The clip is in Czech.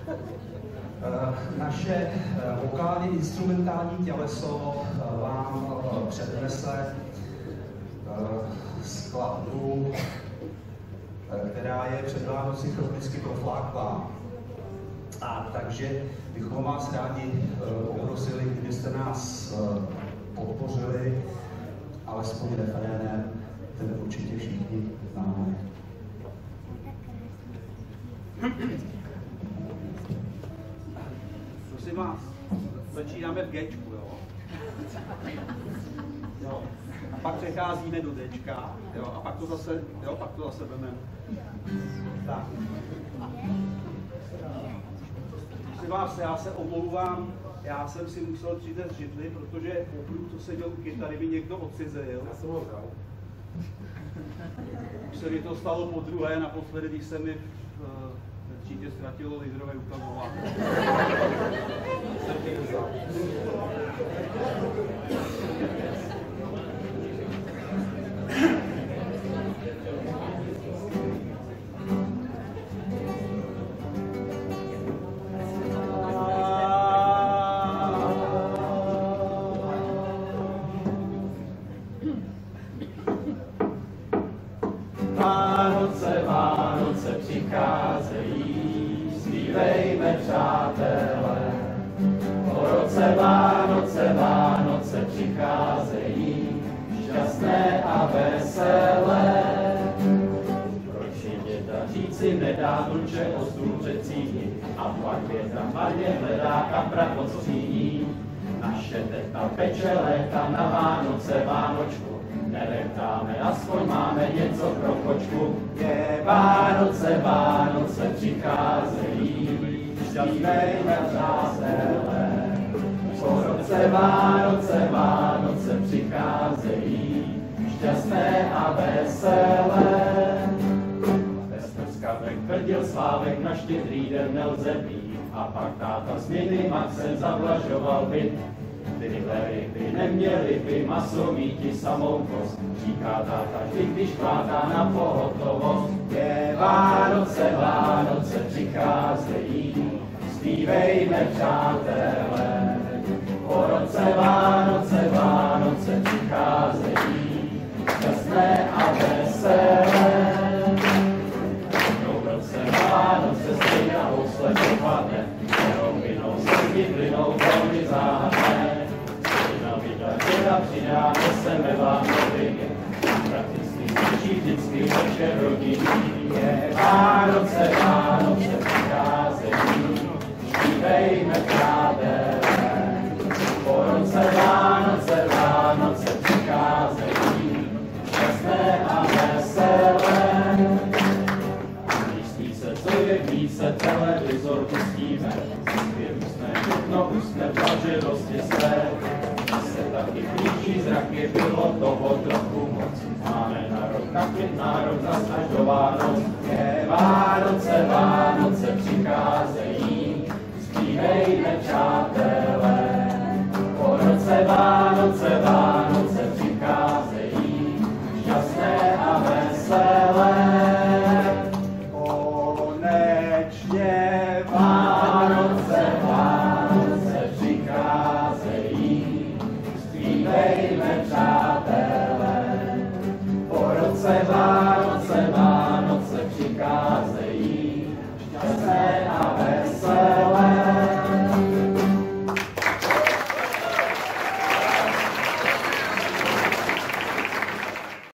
Naše vokálně instrumentální těleso vám přednese skladbu, která je před Vánoci chronicky profláklá. A takže bychom vás rádi poprosili, kdybyste nás podpořili, alespoň refrénem, ten určitě všichni známe. Prosím vás, začínáme v Gčku, jo? Jo. A pak přecházíme do Dčka, jo? A pak to zase vezmeme. Tak. Prosím vás, já se omlouvám, já jsem si musel přijít z židli, protože pokud to seděl u kytary, by někdo odcizil. Já jsem ho vzal. Už se mi to stalo podruhé, naposledy, když se mi v třídě ztratilo lídrové ukazování. Vánoce, Vánoce přicházejí, zpívejme přátelé. Po roce Vánoce, Vánoce přicházejí, šťastné a veselé. Proč je děda říci nedá vlče o stůl přecíní, a pak věta marně hledá kapra pod skříní. Naše teta peče léta na Vánoce Vánočku, neleptáme, aspoň máme něco pro kočku. Je Vánoce, Vánoce přicházejí, zpívejme přátelé. Po roce Vánoce, Vánoce přicházejí, šťastné a veselé. Bez prskavek tvrdil Slávek, na Štědrý den nelze pít, a pak táta s mini Maxem zavlažoval byt. Tyhle ryby neměly by maso míti samou kost, říká táta vždy, když plátá na pohotovost. Je Vánoce, Vánoce přicházejí, zpívejme přátelé. Po roce Vánoce, Vánoce přicházejí, šťastné a veselé. Jednou v roce Vánoce stejně na housle dopadne, jenom vinou se plynou velmi záhadné. Děda přidá sebe vám novině, prakticky slyší vždycky večer rodinný. Je Vánoce, Vánoce přicházejí, zpívejme přátelé. Po roce Vánoce, Vánoce přicházejí, šťastné a veselé. Myslí se, co je více, televizor pustíme, usne, všechno usne, plaže dosti své. Taky klíčí zraky, bylo toho trochu moc. Máme nárok na klid, nárok zas až do Vánoc. Je Vánoce, Vánoce.